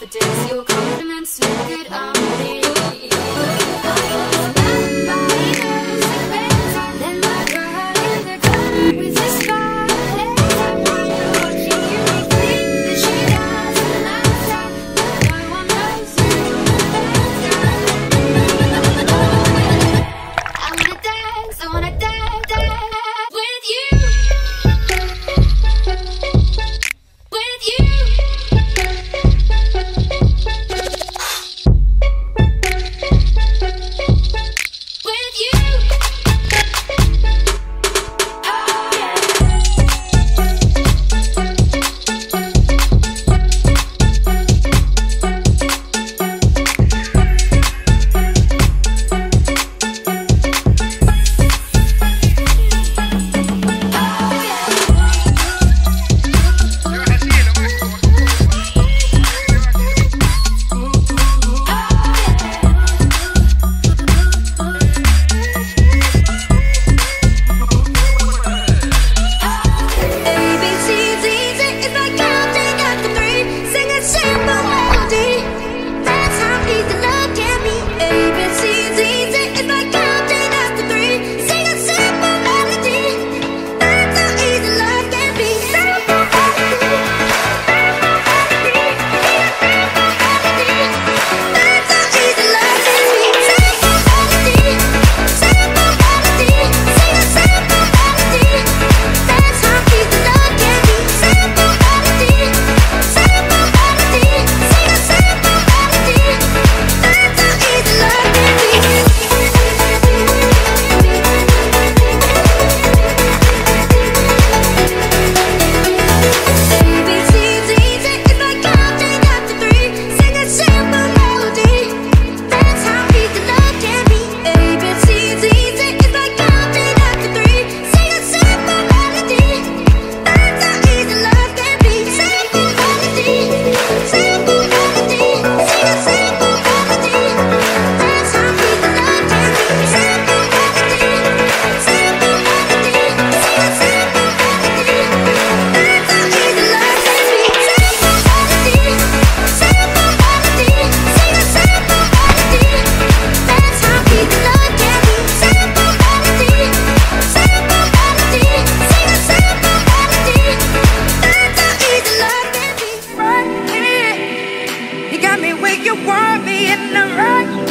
confidence, your compliments look good on me. Then my girl in the corner with the spotlight. Watching you think that she does the last time. No one knows you better. I wanna dance with you. With you. With you. Oh yeah. You want me in the right